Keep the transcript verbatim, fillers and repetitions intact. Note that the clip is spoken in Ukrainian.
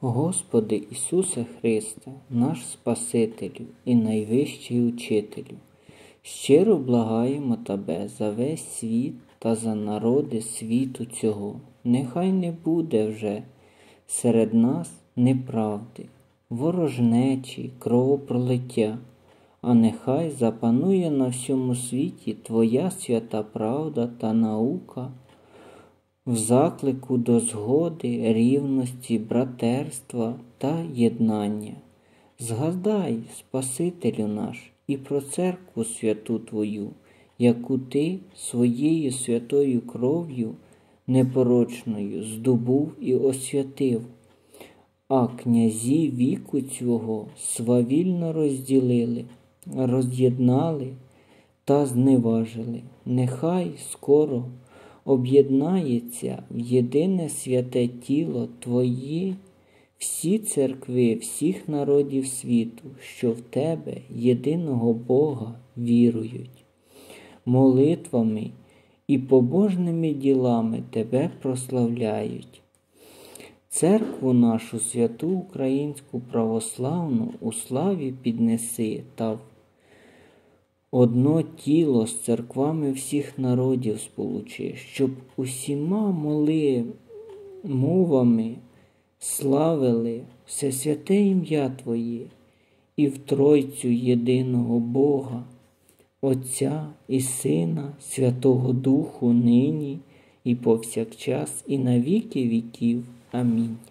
Господи Ісусе Христе, наш Спасителю і найвищий Учителю, щиро благаємо Тебе за весь світ та за народи світу цього. Нехай не буде вже серед нас неправди, ворожнечі, кровопролиття, а нехай запанує на всьому світі Твоя свята правда та наука, в заклику до згоди, рівності, братерства та єднання. Згадай, Спасителю наш, і про церкву святу Твою, яку Ти своєю святою кров'ю непорочною здобув і освятив, а князі віку цього свавільно розділили, роз'єднали та зневажили. Нехай скоро об'єднається в єдине святе тіло Твої всі церкви всіх народів світу, що в Тебе, єдиного Бога, вірують, молитвами і побожними ділами Тебе прославляють. Церкву нашу святу українську православну у славі піднеси та в одно тіло з церквами всіх народів сполучи, щоб усіма моли мовами славили всесвяте ім'я Твоє і в Тройцю єдиного Бога, Отця і Сина, Святого Духу, нині і повсякчас, і на віки віків. Амінь.